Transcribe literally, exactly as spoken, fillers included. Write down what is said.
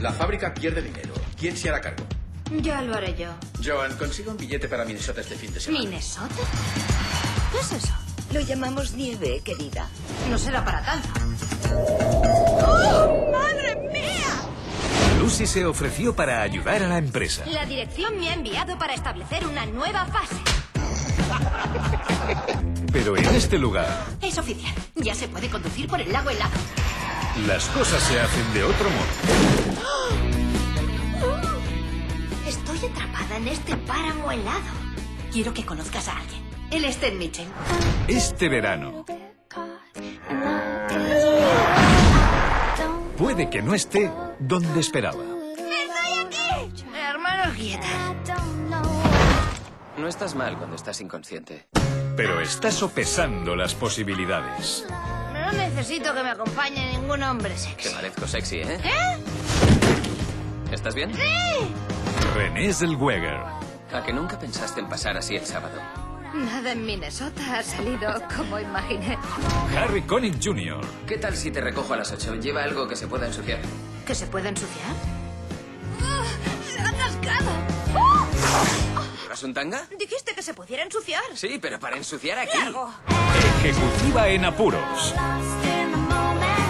La fábrica pierde dinero. ¿Quién se hará cargo? Ya lo haré yo. Joan, consiga un billete para Minnesota este fin de semana. ¿Minnesota? ¿Qué es eso? Lo llamamos nieve, querida. No será para tanto. ¡Oh, madre mía! Lucy se ofreció para ayudar a la empresa. La dirección me ha enviado para establecer una nueva fase. Pero en este lugar, Es oficial. Ya se puede conducir por el lago helado. las cosas se hacen de otro modo. Estoy atrapada en este páramo helado. Quiero que conozcas a alguien. Él está en Mitchell. Este verano, puede que no esté donde esperaba. ¡Estoy aquí! Hermanos Guieta. No estás mal cuando estás inconsciente. Pero está sopesando las posibilidades. No necesito que me acompañe ningún hombre Te sexy. parezco sexy, ¿eh? ¿Eh? ¿Estás bien? René Zellweger, ¿A que nunca pensaste en pasar así el sábado? Nada en Minnesota ha salido como imaginé. Harry Connick junior, ¿Qué tal si te recojo a las ocho? ¿Lleva algo que se pueda ensuciar? ¿Que se puede ensuciar? ¡Ah! ¡Se ha atascado! ¡Oh! ¿Llevas un tanga? Dijiste que se pudiera ensuciar. Sí, pero para ensuciar aquí. ¿Qué hago? ejecutiva en apuros. Lost in the moment.